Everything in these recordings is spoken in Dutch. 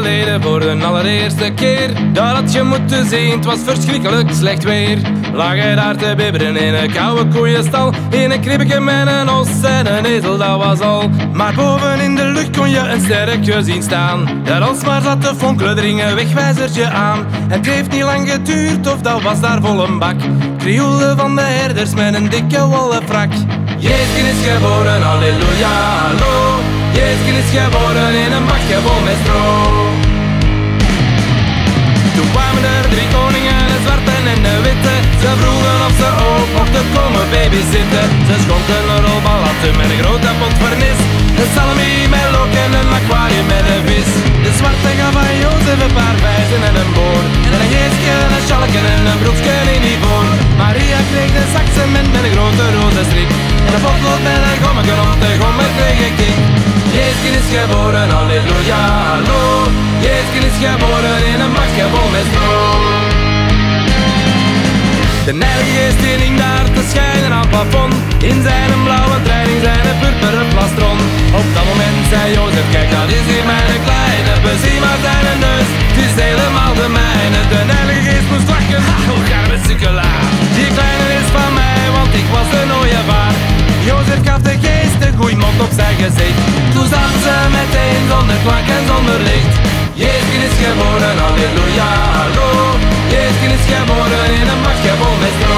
geleden voor de allereerste keer. Daar had je moeten zien, het was verschrikkelijk slecht weer. Lag hij daar te bibberen in een koude koeienstal, in een kribbeke met een os en een ezel, dat was al. Maar boven in de lucht kon je een sterretje zien staan. Dat alsmaar zat te fonkelen, er hing een wegwijzertje aan. En het heeft niet lang geduurd of dat was daar vol een bak. Krioelen van de herders met een dikke wollen frak. Jezus is geboren, halleluja, hallo. Jezus is geboren in een bakje vol met stro. Toen kwamen er 3 koningen, de zwarte en de witte. Ze vroegen of ze ook mochten komen babysitten. Ze schonken een rol balatten met een grote pot vernis. Een salami met look en een aquarium met een vis. De zwarte gaf aan Jozef een paar vijzen en een boor. En een geestje, een schalke en een broekje in ivoor. Maria kreeg een zak cement met een grote rode strip. En een potlood met een gommetje om te gommen kreeg een kick. Jezus is geboren, halleluja, hallo. Jezus is geboren in een bakje vol met stro. De heilige geest die hing daar te schijnen aan het plafond. In zijn blauwe training, zijn purperen plastron. Op dat moment zei Jozef, kijk dat is hier mijn kleine. Bezie maar zijn neus, het is helemaal de mijne. De heilige geest moest lachen, oh arme sukkelaar. Die kleine is van mij, want ik was een ooievaar. Jozef gaf de geest een goeie mond op zijn gezicht. Toen zaten ze meteen zonder klank en zonder licht. Jezus is geboren, halleluja, hallo. Jezus is geboren in een bakje vol met stro.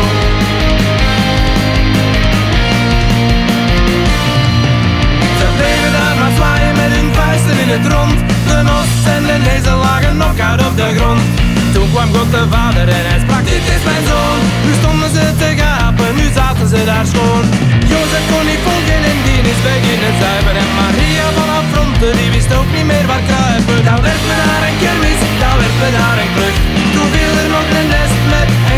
Ze bleven daar maar zwaaien met hun vuisten in het rond. De os en de ezel lagen knock-out op de grond. Toen kwam God de Vader en hij sprak, dit is mijn zoon. Nu stonden ze te gapen, nu zaten ze daar schoon. Jozef kon niet volgen en die is beginnen zuipen. En Maria van afronten, die wist ook niet meer waar kruipen. Dan werd me daar een kermis, dan werd me daar een klucht. Toen viel er nog een nest met